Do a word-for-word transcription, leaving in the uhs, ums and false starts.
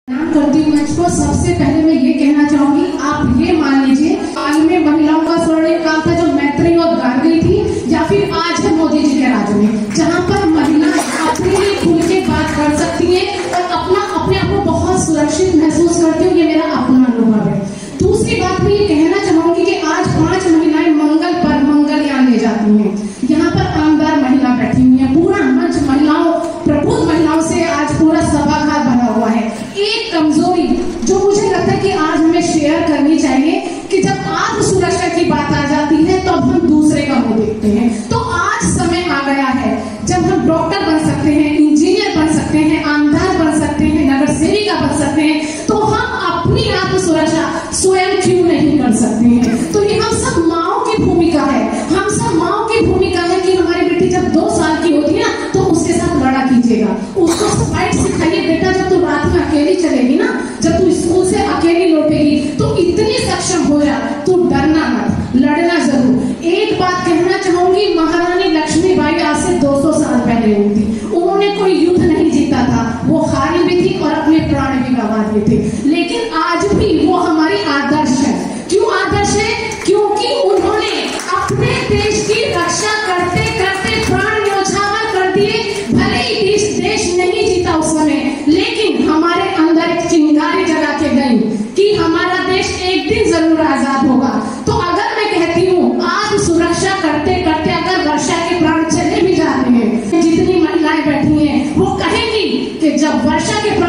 नाम करती हूँ मंच को। सबसे पहले मैं ये कहना चाहूंगी, आप ये मान लीजिए हाल में महिलाओं का स्वर्णिम काल था जो मैत्री और गांधी थी, या फिर आज है मोदी जी के राज में, जहाँ पर महिलाएं अपने लिए खुल के बात कर सकती हैं और अपना अपने आप को बहुत सुरक्षित महसूस करती हूँ। ये मेरा अपना अनुभव है। दूसरी बात मैं ये कहना चाहूंगी कि आज पांच महिलाएं मंगल पर मंगलयान ले जाती हैं। यहाँ पर आमदार महिला बैठी हुई है, पूरा मंच महिलाओं प्रबुद्ध महिलाओं से आज पूरा सभागार भरा हुआ है। एक कमजोरी जो मुझे लगता है कि आज हमें शेयर करनी चाहिए कि जब आत्म सुरक्षा की बात आ जाती है तो अब हम दूसरे का मुंह देखते हैं। तो आज समय आ गया है जब हम डॉक्टर बन सकते हैं, इंजीनियर बन सकते हैं, आमदार बन सकते हैं, नगर सेविका बन सकते हैं, तो हम अपनी आत्म सुरक्षा स्वयं क्यों नहीं कर सकते हैं। तो ये हम सब माओ की भूमिका है, हम सब माओ की भूमिका है कि हमारी बेटी जब दो साल की होती है ना तो उसके साथ लड़ा कीजिएगा, उसको फाइट सिखाइए। बेटा जब तू रात में अकेली चलेगी ना, जब तू स्कूल से अकेली लौटेगी तो इतनी सक्षम हो जा, तू डरना मत, लड़ना जरूर। एक बात कहना चाहूंगी, महारानी लक्ष्मीबाई आज से दो सौ साल पहले हुई थी। उन्होंने कोई युद्ध नहीं जीता था, वो हारी भी थी और अपने प्राण भी गंवा दिए थे, लेकिन आज भी वो हमारी आदर्श है। क्यों आदर्श है? क्योंकि उन्होंने अपने देश की रक्षा करते करते प्राण न्यौछावर कर दिए। भले ही देश देश नहीं जीता उस समय, लेकिन हमारे अंदर एक चिंगारी जगा के गई कि हमारा देश एक दिन जरूर आजाद होगा। तो अगर मैं कहती हूँ आज सुरक्षा करते करते अगर वर्षा के प्राण चले भी जाते हैं, जितनी महिलाएं बैठी हैं वो कहेंगी कि जब वर्षा के प्राण